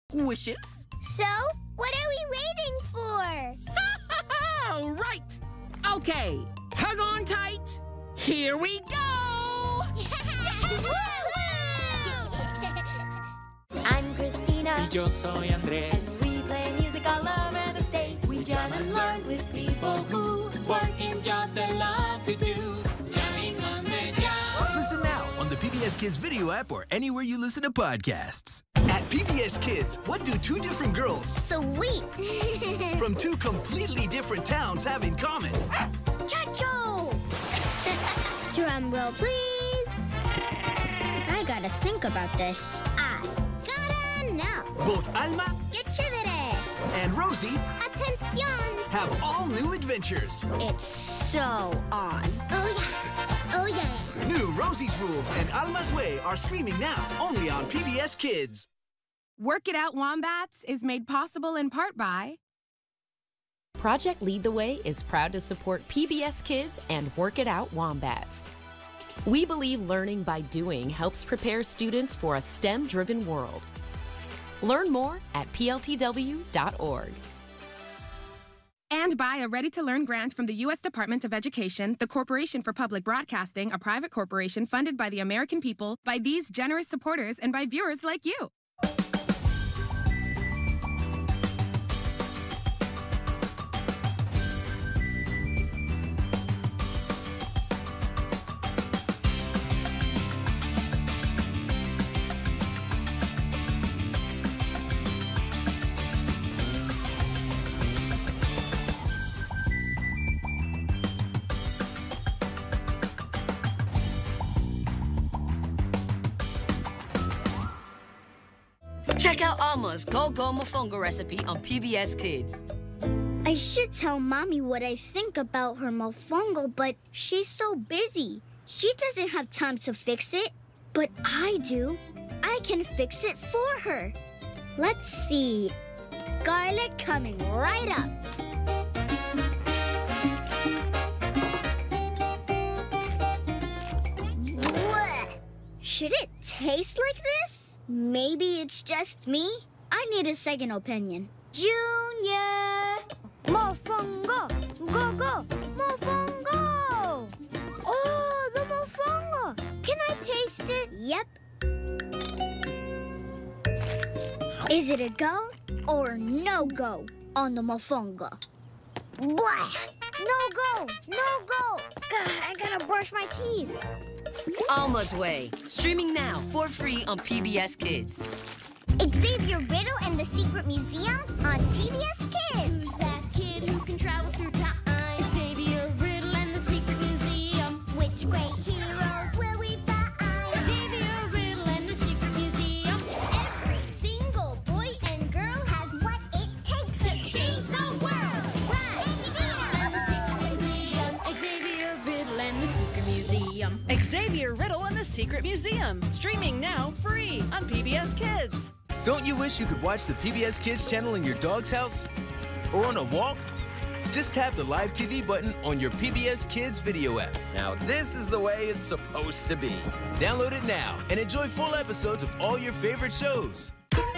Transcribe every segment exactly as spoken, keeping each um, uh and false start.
squishes. So, what are we waiting for? All right. Okay, hug on tight. Here we go. I'm Christina. Y yo soy Andrés. And we play music all over the States. We jam and learn with people who Work in jobs they love to do. Jamming on the job. Listen now on the P B S Kids video app or anywhere you listen to podcasts. At P B S Kids, what do two different girls Sweet. from two completely different towns have in common? Chacho! Drum roll, please. I gotta think about this. I gotta know. Both Alma Get chévere. and Rosie Atención. have all new adventures. It's so on. Oh, yeah. Oh, yeah. New Rosie's Rules and Alma's Way are streaming now only on P B S Kids. Work It Out Wombats is made possible in part by Project Lead the Way is proud to support P B S Kids and Work It Out Wombats. We believe learning by doing helps prepare students for a STEM-driven world. Learn more at P L T W dot org. and by a ready-to-learn grant from the U S Department of Education, the Corporation for Public Broadcasting, a private corporation funded by the American people, by these generous supporters, and by viewers like you. Check out Alma's Go Go Mofongo recipe on P B S Kids. I should tell Mommy what I think about her mofongo, but she's so busy. She doesn't have time to fix it, but I do. I can fix it for her. Let's see. Garlic coming right up. Blech. Should it taste like this? Maybe it's just me. I need a second opinion. Junior! Mofongo! Go, go! Mofongo! Oh, the mofongo! Can I taste it? Yep. Is it a go or no go on the mofongo? Blah! No go! No go! God, I gotta brush my teeth. Alma's Way, streaming now for free on P B S Kids. Xavier Riddle and the Secret Museum on P B S Kids. Who's that kid who can travel through time? Xavier Riddle and the Secret Museum. Which great heroes will we find? Xavier Riddle and the Secret Museum. Every single boy and girl has what it takes to change the world. Right. And the Secret Museum. Xavier Riddle and the Secret Museum. Xavier Riddle and the Secret Museum, streaming now free on P B S Kids. Don't you wish you could watch the P B S Kids channel in your dog's house? Or on a walk? Just tap the Live T V button on your P B S Kids video app. Now this is the way it's supposed to be. Download it now and enjoy full episodes of all your favorite shows.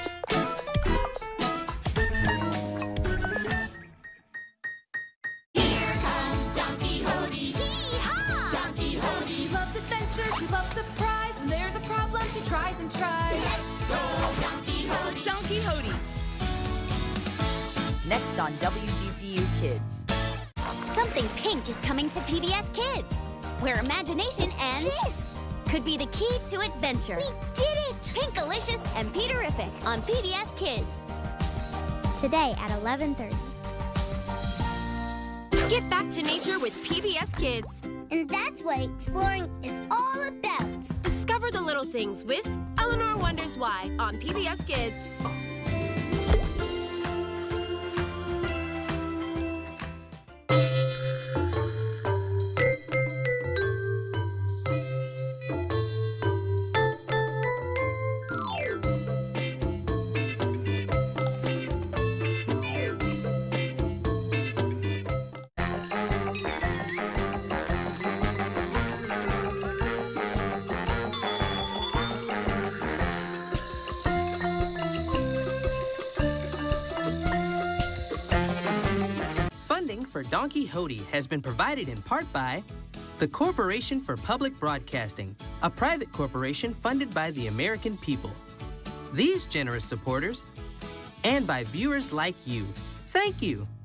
Here comes Don Quixote. Don Quixote. She loves adventure, she loves surprise. When there's a problem, she tries and tries. Let's go, Don Quixote. Don Quixote. Next on W G C U Kids. Something pink is coming to P B S Kids, where imagination and This! could be the key to adventure. We did it! Pinkalicious and Peterific on P B S Kids. Today at eleven thirty. Get back to nature with P B S Kids. And that's what exploring is all about. Discover the little things with Eleanor Wonders Why on P B S Kids. for Don Quixote has been provided in part by the Corporation for Public Broadcasting, a private corporation funded by the American people. These generous supporters, and by viewers like you. Thank you.